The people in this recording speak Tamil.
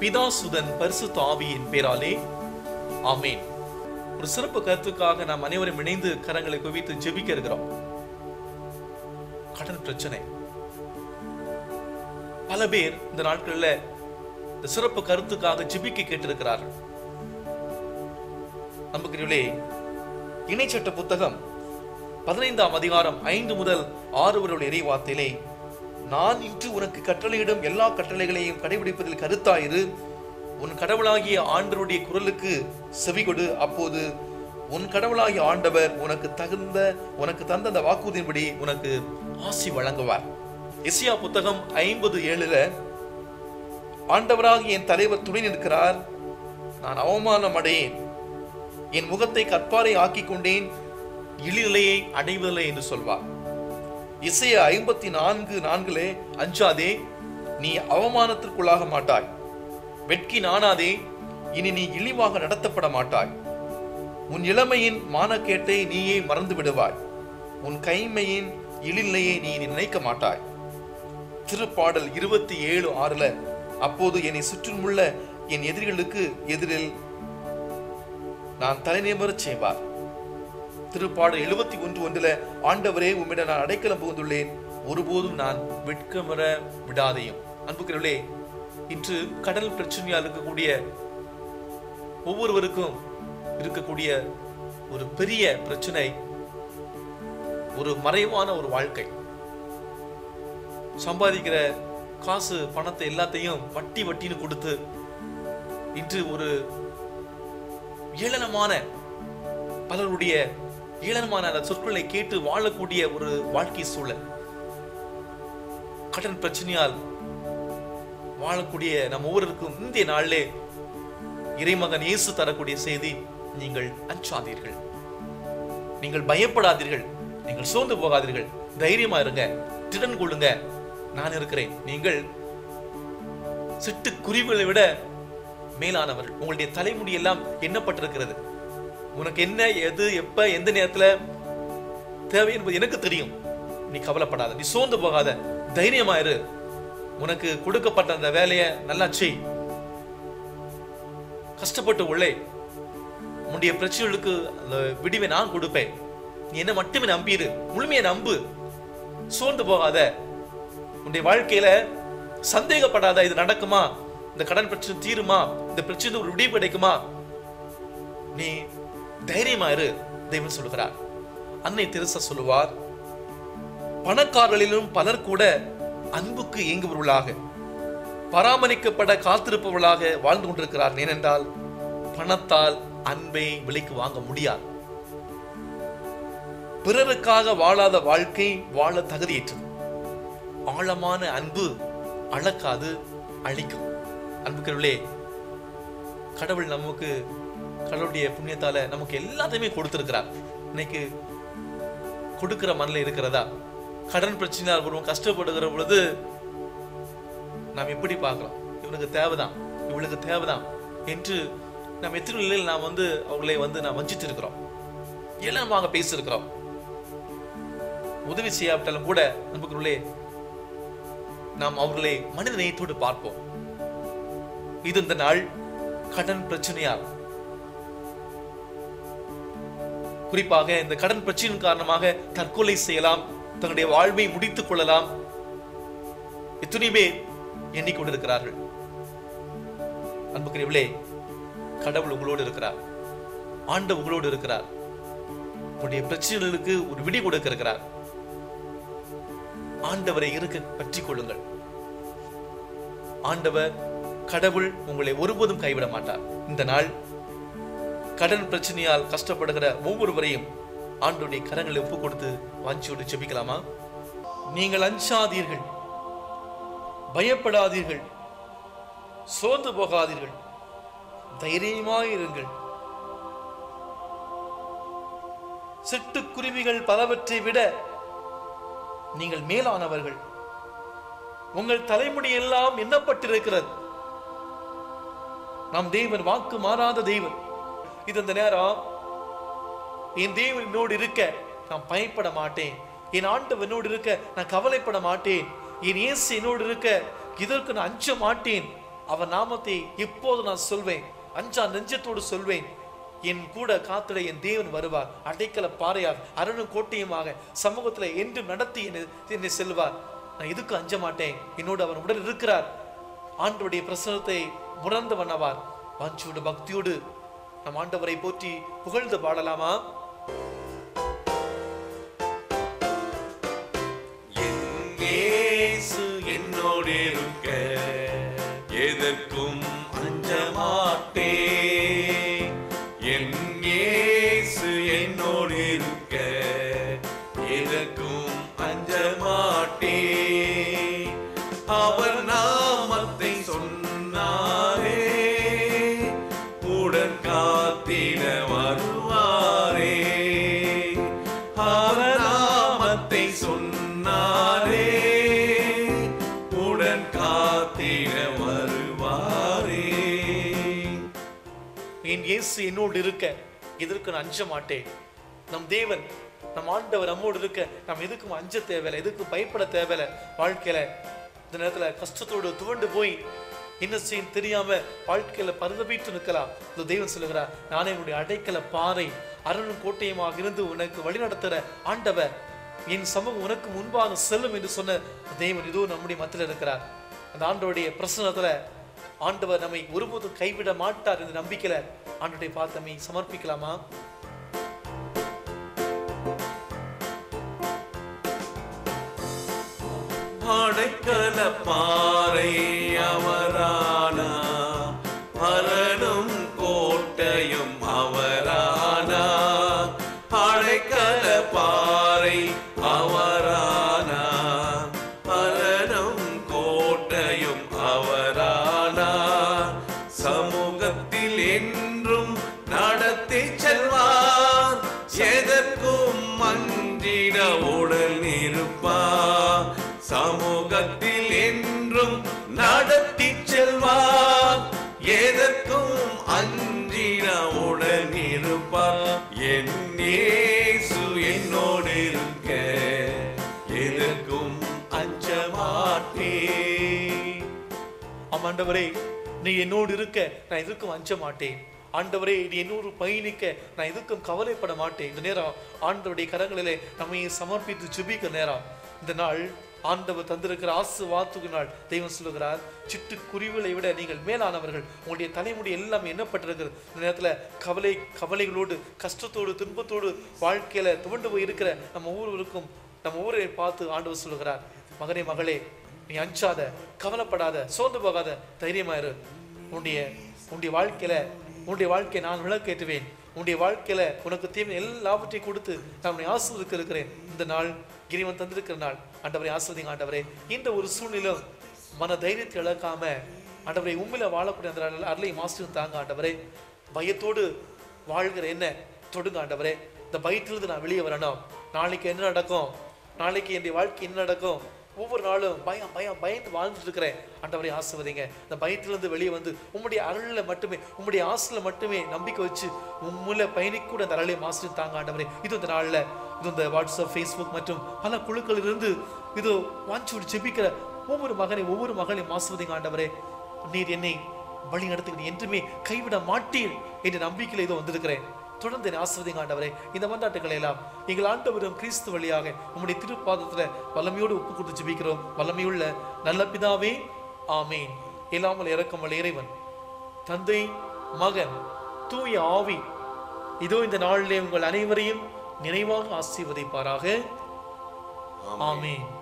பிதா சுதன் பரிசுத்த ஆவியின் பேராலே ஆமேன். ஒரு சிறப்பு கருத்துக்காக நாம் அனைவரும் இணைந்து கரங்களை குவித்து ஜெபிக்க இருக்கிறோம். கடன் பிரச்சனை. பல பேர் இந்த நாட்களில் இந்த சிறப்பு கருத்துக்காக ஜெபிக்க கேட்டிருக்கிறார்கள். நம்புகிறீர்களே, இணைச்சட்ட புத்தகம் 15ஆம் அதிகாரம் 5 முதல் 6 வரை இறை வார்த்தையிலே, நான் இன்று உனக்கு கட்டளையிடும் எல்லா கட்டளைகளையும் கடைபிடிப்பதில் கருத்தாயிரு. உன் கடவுளாகிய ஆண்டவருடைய குரலுக்கு செவிகொடு. அப்போது உன் கடவுளாகிய ஆண்டவர் உனக்கு தந்த அந்த வாக்குறுதியின்படி உனக்கு ஆசி வழங்குவார். எசையா புத்தகம் 50:7 ஆண்டவராகிய என் தலைவர் துணை நிற்கிறார், நான் அவமானம் அடையேன், என் முகத்தை கற்பாரை ஆக்கி கொண்டேன், இழிநிலையை அடைவதில்லை என்று சொல்வார். எசையா 54:4 அஞ்சாதே, நீ அவமானத்திற்குள்ளாக மாட்டாய், வெட்கி நாணாதே, இனி நீ இழிவாக நடத்தப்பட மாட்டாய், உன் இளமையின் மானக்கேட்டை நீயே மறந்து விடுவாய், உன் கைமையின் இழிநிலையை நீ நினைக்க மாட்டாய். திருப்பாடல் 27:6 அப்போது என்னை சுற்றிலுள்ள என் எதிரிகளுக்கு எதிரில் நான் தலைநிமிரச் செய்வார். திருப்பாடல் 71:1 ஆண்டவரே, உம்மிடம் நான் அடைக்கலம் புகுந்துள்ளேன், ஒருபோதும் நான் வெட்கமற விடாதையும். அன்புக்கிறவர்களே, இன்று கடல் பிரச்சனையால் இருக்கக்கூடிய ஒவ்வொருவருக்கும் இருக்கக்கூடிய ஒரு பெரிய பிரச்சனை, ஒரு மறைவான ஒரு வாழ்க்கை. சம்பாதிக்கிற காசு பணத்தை எல்லாத்தையும் வட்டின்னு கொடுத்து இன்று ஒரு ஏளனமான பலருடைய ஏளனமான சொற்களை கேட்டு வாழக்கூடிய ஒரு வாழ்க்கை சூழல். கடன் பிரச்சனையால் வாழக்கூடிய நம் ஒவ்வொருவருக்கும் இந்திய நாளிலே இறைமகன் இயேசு தரக்கூடிய செய்தி, நீங்கள் அஞ்சாதீர்கள், நீங்கள் பயப்படாதீர்கள், நீங்கள் சோர்ந்து போகாதீர்கள், தைரியமா இருங்க, திடன் கொள்ளுங்க, நான் இருக்கிறேன். நீங்கள் சிட்டுக்குருவிகளை விட மேலானவர்கள். உங்களுடைய தலைமுடி எல்லாம் எண்ணப்பட்டிருக்கிறது. உனக்கு என்ன, எது, எப்ப, எந்த நேரத்துல தேவை என்பது எனக்கு தெரியும். நீ கவலைப்படாத, நீ சோர்ந்து போகாத, தைரியமா இரு, உனக்கு கொடுக்கப்பட்ட அந்த வேலையை நல்லா செய், கஷ்டப்பட்டு உள்ளே, உன்னுடைய பிரச்சனைகளுக்கு அந்த விடிவை நான் கொடுப்பேன், நீ என்ன மட்டுமே நம்பிரு, முழுமையை நம்பு, சோர்ந்து போகாத, உன்னுடைய வாழ்க்கையில சந்தேகப்படாத, இது நடக்குமா, இந்த கடன் பிரச்சனை தீருமா, இந்த பிரச்சனை ஒரு விடிவு கிடைக்குமா, நீ தைரியமா இரு, தெய்வம் சொல்லுகிறார். அன்னை தெரசா சொல்லுவார், பணக்காரர்களிலும் பலர் கூட அன்புக்கு இயங்குபவர்களாக, பராமரிக்கப்பட காத்திருப்பவர்களாக வாழ்ந்து கொண்டிருக்கிறார். ஏனென்றால் பணத்தால் அன்பை விலைக்கு வாங்க முடியாது. பிறருக்காக வாழாத வாழ்க்கை வாழ தகுதியற்றது. ஆழமான அன்பு அளக்காது, அழிக்கும். அன்புக்கிறவர்களே, கடவுள் நமக்கு கடவுளுடைய புண்ணியத்தால நமக்கு எல்லாத்தையுமே கொடுத்திருக்கிறார். இன்னைக்கு கொடுக்கிற மனநிலை இருக்கிறதா? கடன் பிரச்சனையால் ஒருவன் கஷ்டப்படுகிற பொழுது நாம் எப்படி பார்க்கலாம்? இவனுக்கு தேவைதான், இவளுக்கு தேவைதான் என்று நாம் எத்தனை நிலையில் நாம் அவர்களை நாம் வஞ்சித்து இருக்கிறோம், ஏளனமாக பேசியிருக்கிறோம். உதவி செய்யாவிட்டாலும் கூட அன்புக்குள்ளே நாம் அவர்களை மனித நேயத்தோடு பார்ப்போம். இது இந்த நாள் கடன் பிரச்சனையால், குறிப்பாக இந்த கடன் பிரச்சனையின் காரணமாக தற்கொலை செய்யலாம், தங்களுடைய வாழ்வை முடித்துக் கொள்ளலாம், எத்தனை பேர் எண்ணிக்கொண்டிருக்கிறார்கள். அன்புக்குரியவர்களே, கடவுள் உங்களோடு இருக்கிறார், ஆண்டவர் உங்களோடு இருக்கிறார், உங்களுடைய பிரச்சனைகளுக்கு ஒரு விடி கொடுக்க இருக்கிறார். ஆண்டவரை இருக்க பற்றி கொள்ளுங்கள். ஆண்டவர் கடவுள் உங்களை ஒருபோதும் கைவிட மாட்டார். இந்த நாள் கடன் பிரச்சனையால் கஷ்டப்படுகிற ஒவ்வொருவரையும் ஆண்டவருடைய கரங்களை ஒப்பு கொடுத்து வாஞ்சியோடு ஜெபிக்கலாமா? நீங்கள் அஞ்சாதீர்கள், பயப்படாதீர்கள், சோர்ந்து போகாதீர்கள், தைரியமாயிருங்கள். சிட்டுக்குருவிகள் பலவற்றை விட நீங்கள் மேலானவர்கள். உங்கள் தலைமுடி எல்லாம் எண்ணப்பட்டிருக்கிறது. நம் தேவன் வாக்கு மாறாத தேவன். இது இந்த நேரம் என் தேவன் என்னோடு இருக்க நான் பயப்பட மாட்டேன், என் ஆண்டவர் என்னோடு இருக்க நான் கவலைப்பட மாட்டேன், என் இயேசு என்னோடு இருக்க இதற்கு நான் அஞ்ச மாட்டேன் அவர் நாமத்தை எப்போது நான் சொல்வேன், அஞ்சா நெஞ்சத்தோடு சொல்வேன். என் கூட காத்திட என் தேவன் வருவார். அடைக்கல பாறையாக அரணும் கோட்டையுமாக சமூகத்துல என்றும் நடத்தி என்னை செல்வார். நான் எதுக்கு அஞ்ச மாட்டேன். என்னோடு அவர் உடன் இருக்கிறார். ஆண்டவருடைய பிரசன்னத்தை உணர்ந்தவனவார். வாஞ்சியோடு பக்தியோடு நம் ஆண்டவரை போற்றி புகழ்ந்து பாடலாமா? என்னோடு இருக்க எதற்கும் அஞ்ச மாட்டேன். என் இயேசு என்னோடு இருக்க எதற்கும் அஞ்ச மாட்டேன். அவர் நாமத்தை சொன்னாரே உடன் காத்திட வருவாரே. அவர் நாமத்தை சொன்னாரே உடன் காத்திட வருவாரே. என் இயேசு என்னோடு இருக்க எதற்கு நான் அஞ்ச மாட்டேன். நம் தேவன் நம் ஆண்டவர் நம்மோடு இருக்க நாம் எதுக்கும் அஞ்ச தேவையில்லை, எதுக்கும் பயப்பட தேவையில்லை. வாழ்க்கையில இந்த நேரத்துல கஷ்டத்தோடு துவண்டு போய் என்ன செய்ய தெரியாம வாழ்க்கையில பரிதபித்து நிற்கலாம். இந்த தெய்வம் சொல்லுகிறார், நானே உன்னுடைய அடைக்கல பாறை அரணும் கோட்டையுமாக இருந்து உனக்கு வழி நடத்துற ஆண்டவர், என் சமூகம் உனக்கு முன்பாக செல்லும் என்று சொன்ன தெய்வன் இதோ நம்முடைய மத்தியில் இருக்கிறார். அந்த ஆண்டவருடைய பிரசன்னத்துல ஆண்டவர் நம்மை ஒருபோதும் கைவிட மாட்டார் என்ற நம்பிக்கையில ஆண்டவரை பார்த்து நம்மை சமர்ப்பிக்கலாமா? அடைக்கல பாறை அவரானா அரணும் கோட்டையும் அவரானா. அடைக்கல பாறை அவரானா அரணும் கோட்டையும் அவரானா. சமூகத்தில் என்றும் நடத்தி செல்வார். எதற்கும் அஞ்சிட உடல் இருப்பார். சமூகத்தில் என்றும் நடத்தி செல்வார். எதற்கும் அஞ்சிட உடன் இருப்பார். என் இயேசு என்னோடு இருக்க எதற்கும் அஞ்ச மாட்டேன். ஆண்டவரே, நீ என்னோடு இருக்க நான் எதற்கும் அஞ்ச மாட்டேன். ஆண்டவரே, நீ என்னோடு பயணிக்க நான் எதுக்கும் கவலைப்பட மாட்டேன். இந்த நேரம் ஆண்டவருடைய கரங்களிலே நம்மை சமர்ப்பித்து ஜெபிக்கிற நேரம். இந்த நாள் ஆண்டவர் தந்திருக்கிற ஆசீர்வாதத்துக்கு நாள். தெய்வம் சொல்லுகிறார், சிட்டு குருவிகளை விட நீங்கள் மேலானவர்கள். உங்களுடைய தலைமுடி எல்லாம் எண்ணப்பட்டிருக்கிறது. இந்த நேரத்துல கவலைகளோடு கஷ்டத்தோடு துன்பத்தோடு வாழ்க்கையில துவண்டு போய் இருக்கிற நம்ம ஒவ்வொருவருக்கும் நம்ம ஊரை பார்த்து ஆண்டவர் சொல்லுகிறார், மகனே மகளே, நீ அஞ்சாத, கவலைப்படாத, சோர்ந்து போகாத, தைரியமாயிரு. உன்னுடைய வாழ்க்கையை நான் விளக்கேற்றுவேன். உன்னுடைய வாழ்க்கையில உனக்கு தேவை எல்லாவற்றையும் கொடுத்து நான் உன்னை ஆசீர்வதிக்க இருக்கிறேன். இந்த நாள் இறைவன் தந்திருக்கிற நாள். ஆண்டவரை ஆசீர்வதிங்க ஆண்டவரே. இந்த ஒரு சூழ்நிலும் மன தைரியத்தை இழக்காம ஆண்டவரை உண்மையில வாழக்கூடிய அந்த அருளை மாஸ்டர் தாங்க ஆண்டவரே. பயத்தோடு வாழ்கிற என்ன தொடுங்க ஆண்டவரே. இந்த பயத்திலிருந்து நான் வெளியே வரணும். நாளைக்கு என்ன நடக்கும், நாளைக்கு என்னுடைய வாழ்க்கை என்ன நடக்கும், ஒவ்வொரு நாளும் பயந்து வாழ்ந்துட்டு இருக்கிறேன். ஆண்டவரை ஆசீர்வதிங்க. இந்த பயத்திலிருந்து வெளியே வந்து உம்முடைய அருளில் மட்டுமே, உம்முடைய ஆசையில மட்டுமே நம்பிக்கை வச்சு உம்முல பயணிக்கூட அந்த அருளை மாஸ்டர் தாங்க ஆண்டவரே. இது இந்த நாளில் இது இந்த வாட்ஸ்அப், ஃபேஸ்புக் மற்றும் பல குழுக்களில் இருந்து இது வாஞ்சி ஜெபிக்கிற ஒவ்வொரு மகளையும் ஆசீர்வதிங்க ஆண்டவரே. நீர் என்னை வழி நடத்துகிறீர், என்றுமே கைவிட மாட்டீர் என்ற நம்பிக்கையில் இதோ வந்திருக்கிறேன். தொடர்ந்து ஆசீர்வதிங்க ஆண்டவரே. இந்த மன்றாட்டுக்களை எல்லாம் எங்கள் ஆண்டவரும் கிறிஸ்து வழியாக உம்முடைய திருப்பாதத்துல வல்லமையோடு ஒப்பு கொடுத்து ஜெபிக்கிறோம். வல்லமையுள்ள நல்ல பிதாவே, ஆமீன். இல்லாமல் இரக்கமுள்ள இறைவன், தந்தை, மகன், தூய ஆவி இதோ இந்த நாளிலே உங்கள் அனைவரையும் நிறைவாக ஆசீர்வதிப்பாராக. ஆமீன்.